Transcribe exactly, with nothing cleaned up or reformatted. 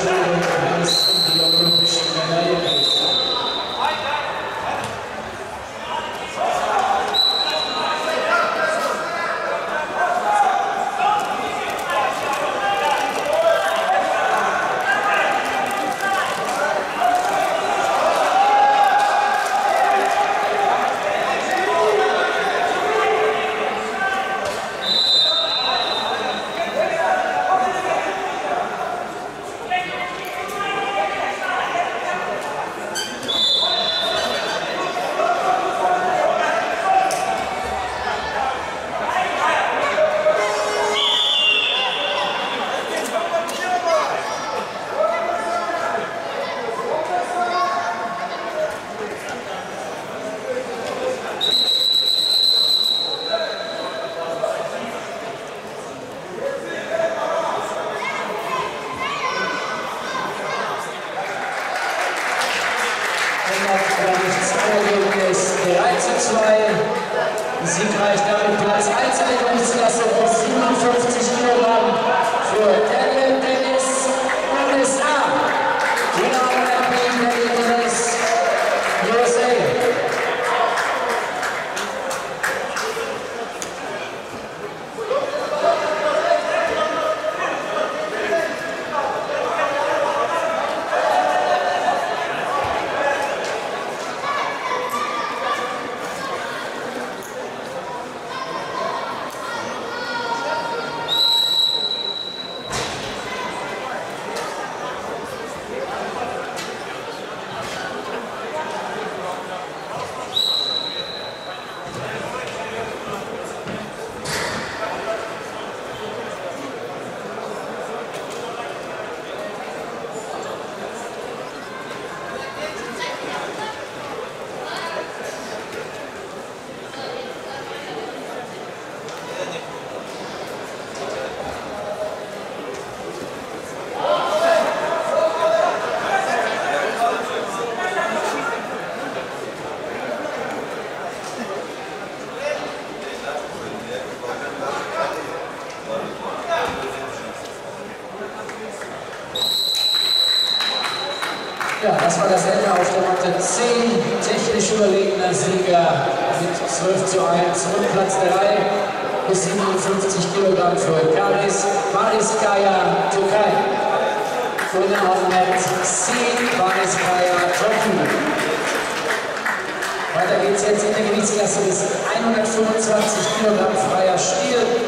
Entschuldigung, wenn es um die olympischen Medaillen geht. drei zu zwei. Siegreich damit Platz eins in der Gewichtsklasse bis siebenundfünfzig Kilogramm für Daniel Dennis U S A. Genau, Daniel Dennis U S A. Ja, das war das Ende auf der Matte zehn. Technisch überlegener Sieger mit zwölf zu eins. Und Platz drei bis siebenundfünfzig Kilogramm für Karis Bariskaya, Türkei. Winner auf Mat zehn, Bariskaya, Türkei. Weiter geht's jetzt in der Gewichtsklasse bis hundertfünfundzwanzig Kilogramm freier Stil.